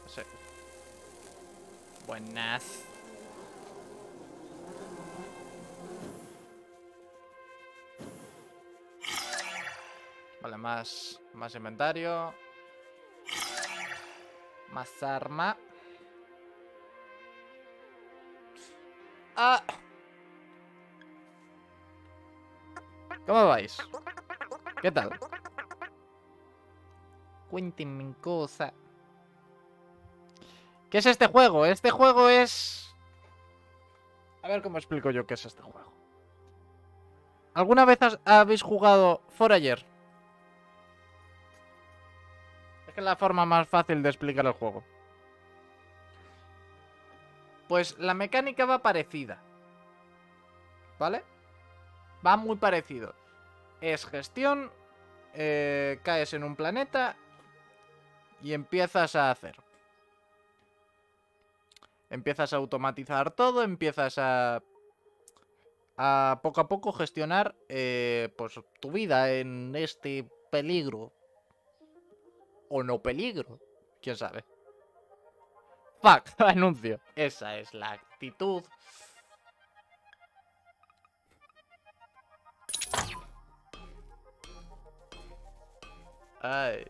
Sí. Buenas. Vale, más inventario. Más arma. ¡Ah! ¿Cómo vais? ¿Qué tal? Cuéntenme cosa. ¿Qué es este juego? Este juego es... A ver cómo explico yo qué es este juego. ¿Alguna vez habéis jugado Forager? Es que es la forma más fácil de explicar el juego. Pues la mecánica va parecida. ¿Vale? Va muy parecido. Es gestión, caes en un planeta y empiezas a hacer. Empiezas a automatizar todo, empiezas a poco a poco gestionar pues tu vida en este peligro. O no peligro, quién sabe. Fuck, anuncio. Esa es la actitud. Ay.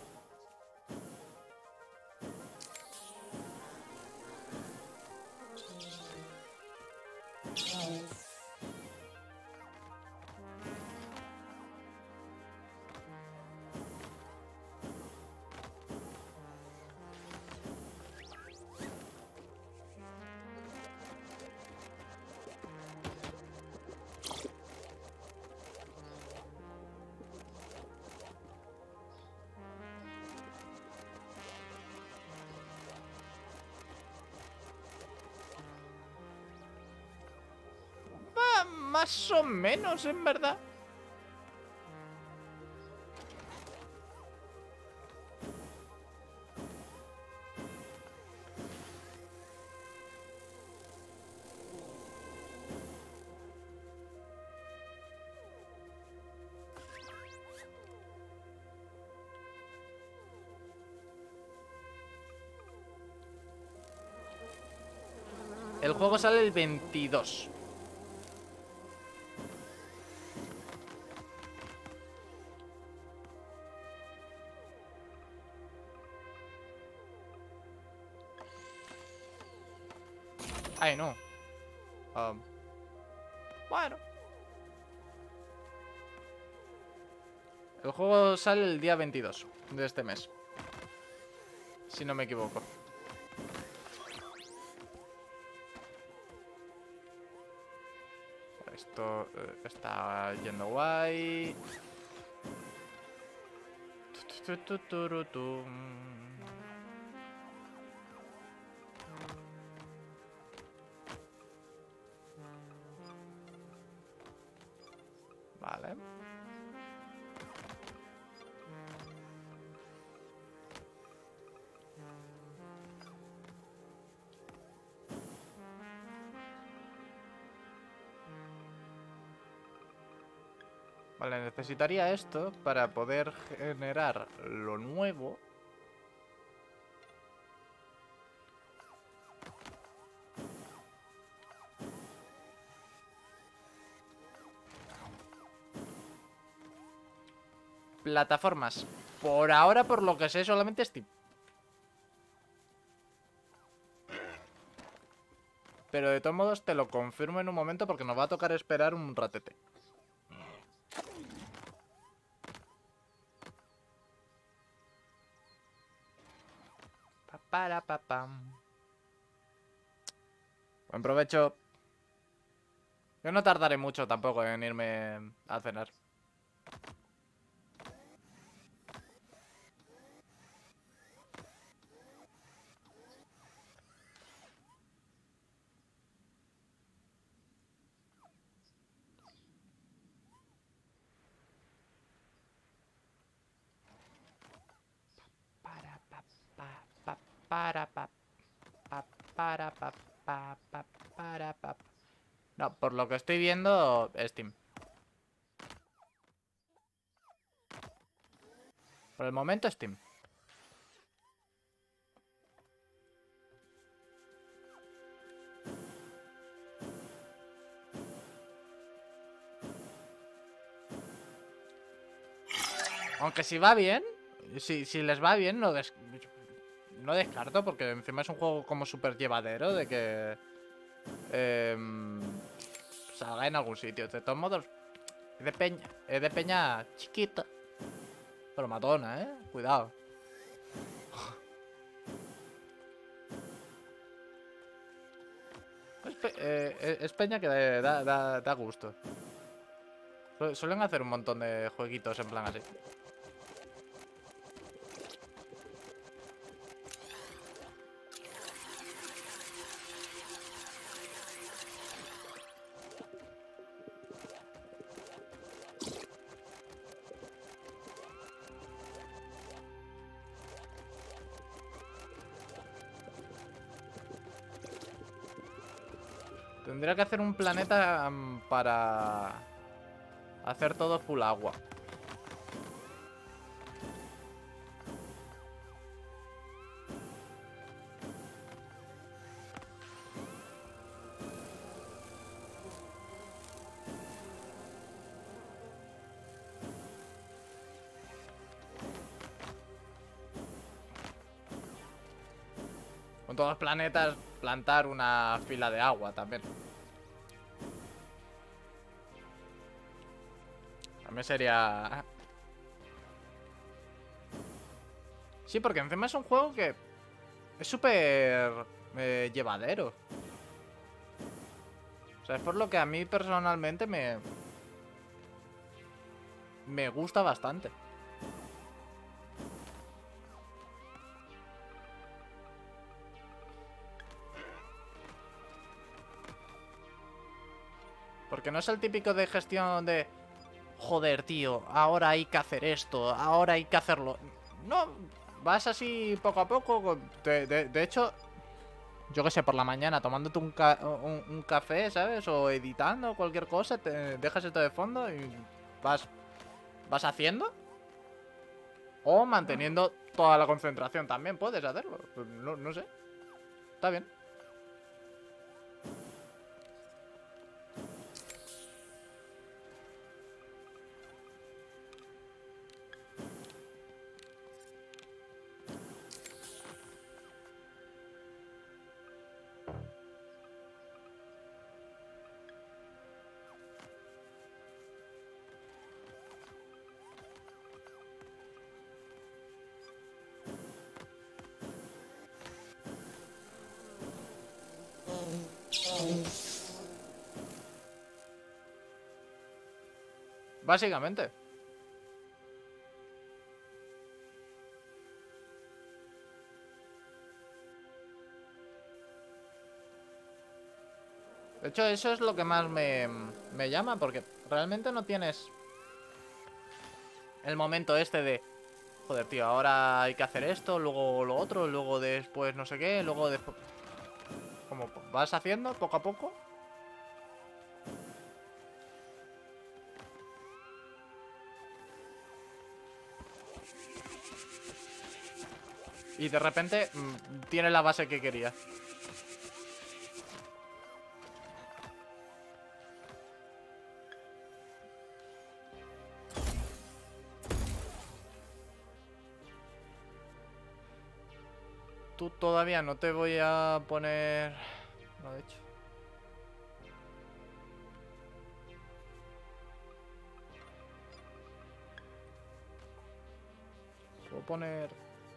Más o menos, en verdad. El juego sale el 22. Ay, no. Bueno. El juego sale el día 22 de este mes. Si no me equivoco. Esto está yendo guay. Vale. Vale, necesitaría esto para poder generar lo nuevo. Plataformas. Por ahora, por lo que sé, solamente Steam. Pero de todos modos te lo confirmo en un momento porque nos va a tocar esperar un ratete. Para papam. Buen provecho. Yo no tardaré mucho tampoco en irme a cenar. Para pa, para pa, para pa. No, por lo que estoy viendo, Steam. Por el momento, Steam. Aunque si va bien, si les va bien, no descarto, porque encima es un juego como súper llevadero de que salga en algún sitio. De todos modos, es de peña chiquita, pero matona, cuidado. Es peña que da gusto. Suelen hacer un montón de jueguitos en plan así. Tendría que hacer un planeta para hacer todo full agua. Con todos los planetas plantar una fila de agua también. También sería... Sí, porque encima es un juego que es súper llevadero. O sea, es por lo que a mí personalmente me gusta bastante. Porque no es el típico de gestión de... Joder, tío, ahora hay que hacer esto, ahora hay que hacerlo. No, vas así poco a poco. De hecho, yo qué sé, por la mañana tomándote un café, ¿sabes? O editando cualquier cosa, te dejas esto de fondo y vas haciendo. O manteniendo toda la concentración también puedes hacerlo. No sé. Está bien. Básicamente. De hecho, eso es lo que más me llama, porque realmente no tienes el momento este de... Joder, tío, ahora hay que hacer esto, luego lo otro, luego después no sé qué, luego después... Como vas haciendo poco a poco. Y de repente tiene la base que quería. Tú todavía no te voy a poner... No, de hecho. Puedo poner...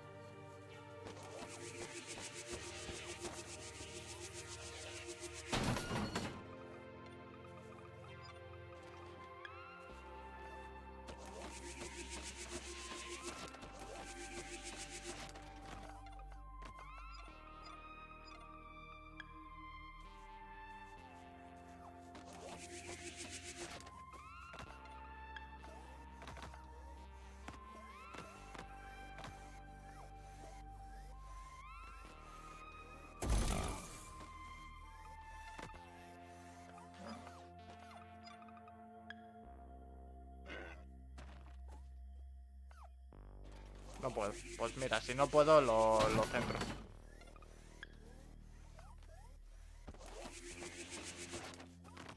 No puedo. Pues mira, si no puedo, lo centro.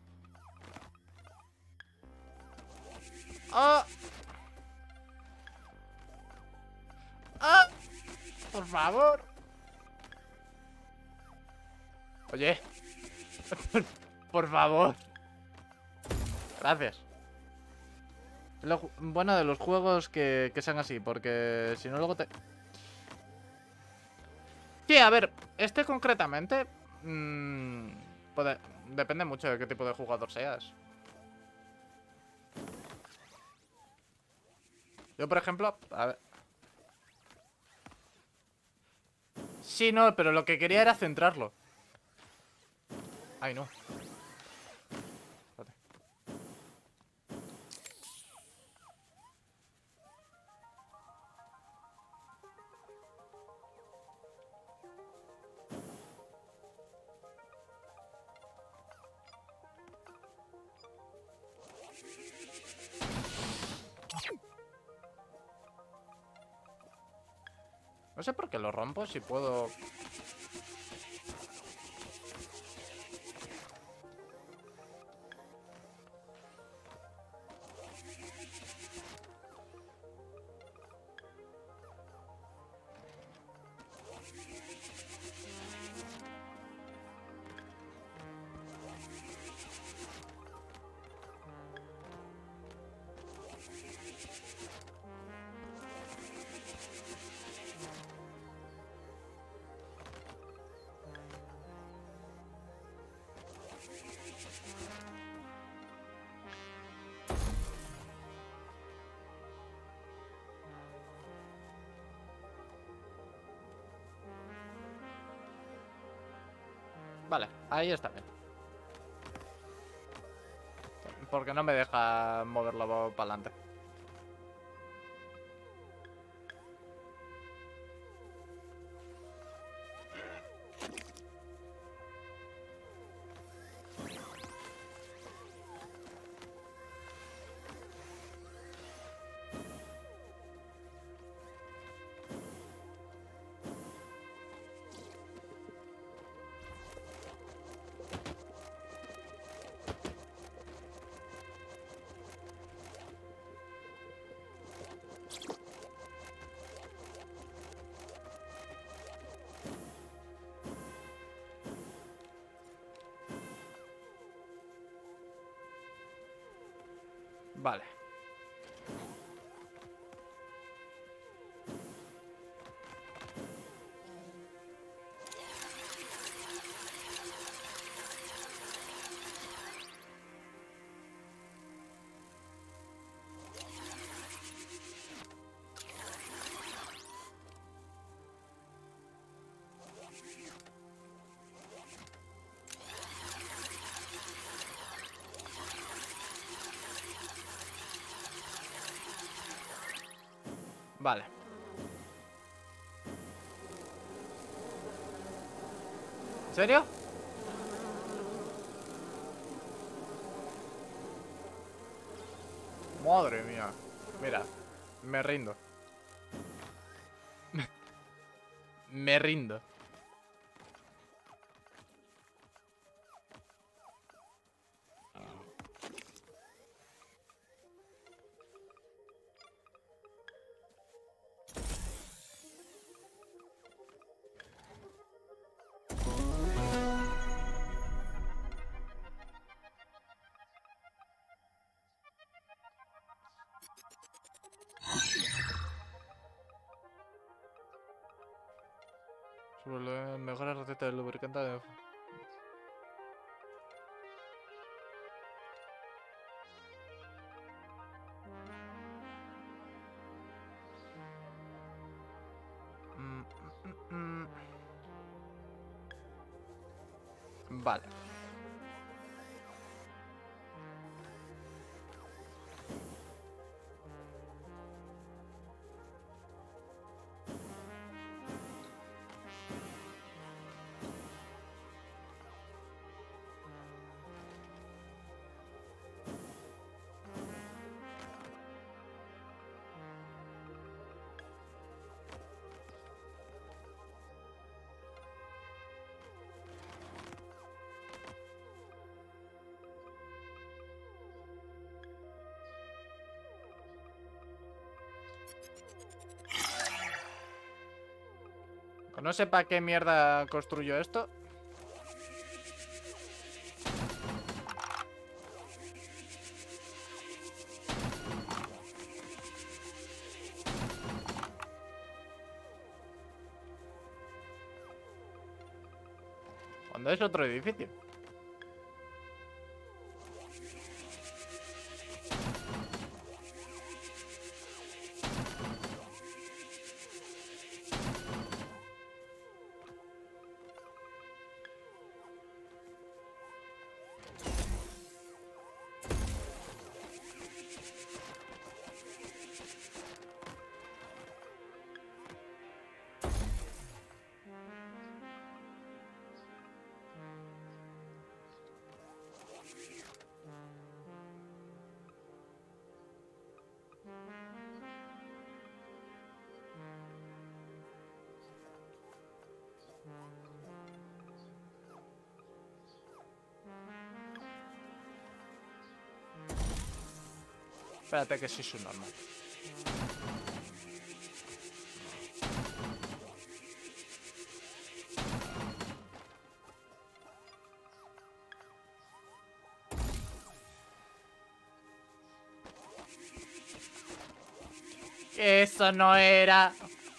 ¡Ah! Por favor. Oye. Por favor. Gracias. Lo bueno de los juegos que sean así, porque si no luego te... Sí, a ver, este concretamente... depende mucho de qué tipo de jugador seas. Yo, por ejemplo... A ver... Sí, no, pero lo que quería era centrarlo. Ay, no. Espérate. No sé por qué lo rompo si puedo... Vale, ahí está bien. Porque no me deja moverlo para adelante. Vale. Vale. ¿En serio? Madre mía. Mira, me rindo. Me rindo. Sobre la mejor receta de lubricante de... Mm, mm, mm. Vale. Que no sepa qué mierda construyó esto. Cuando es otro edificio. Espérate que sí es normal. Eso no era.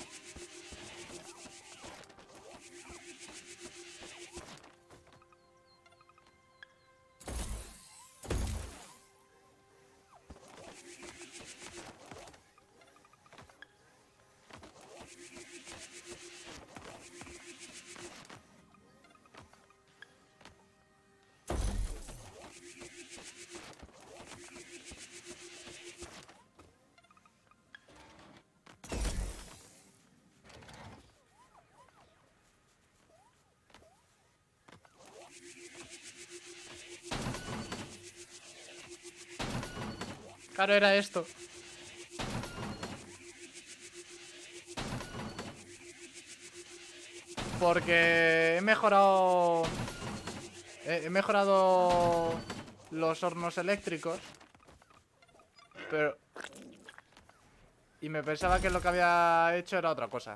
Claro, era esto. Porque he mejorado... He mejorado los hornos eléctricos. Pero... Y me pensaba que lo que había hecho era otra cosa.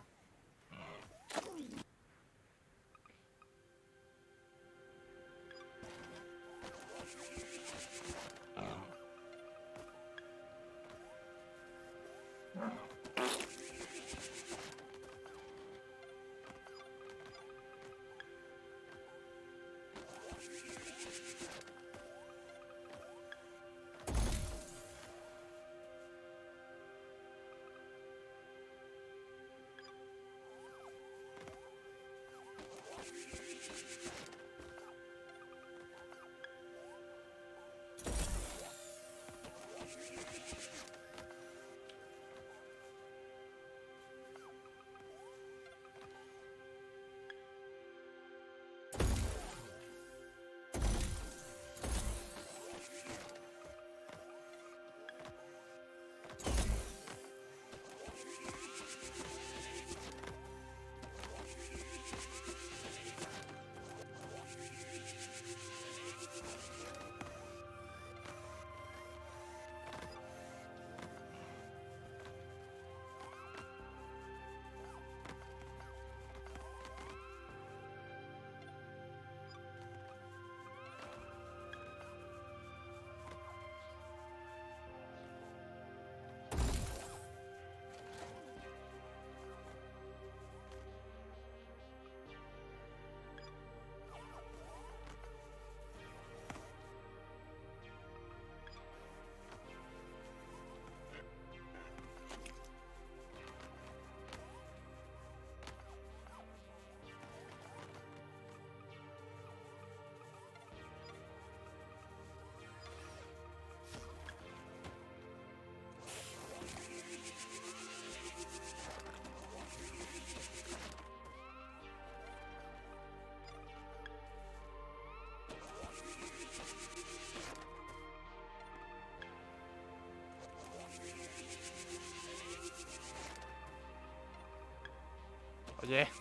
Oye.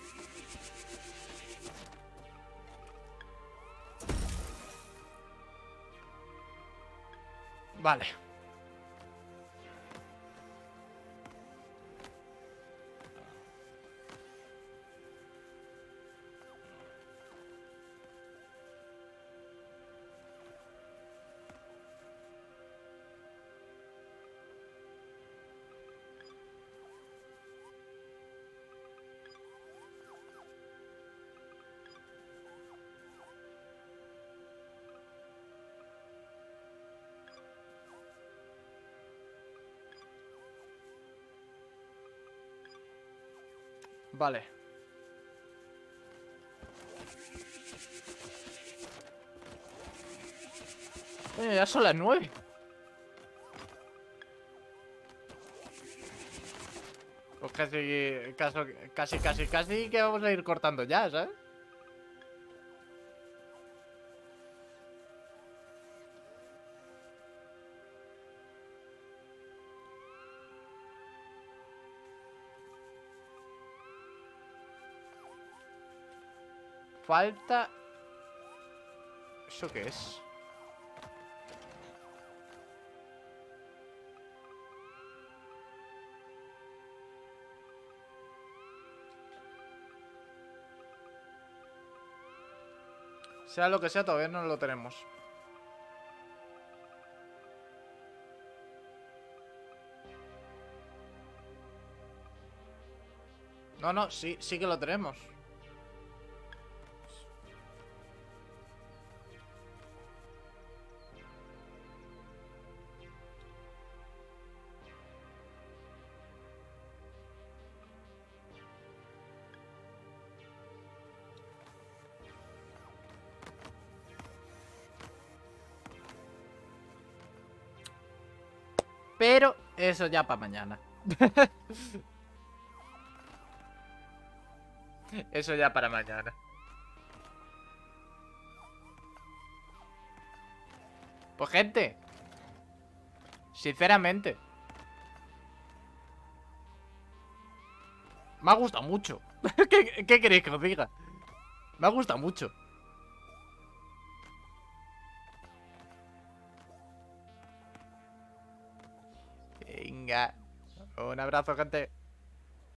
Vale. Vale. Ya son las 9. Pues casi que vamos a ir cortando ya, ¿sabes? Falta... ¿Eso qué es? Sea lo que sea, todavía no lo tenemos. No, no, sí que lo tenemos. Pero eso ya para mañana. Eso ya para mañana. Pues gente, sinceramente, me ha gustado mucho. ¿Qué queréis que os diga? Me ha gustado mucho. Venga, un abrazo, gente.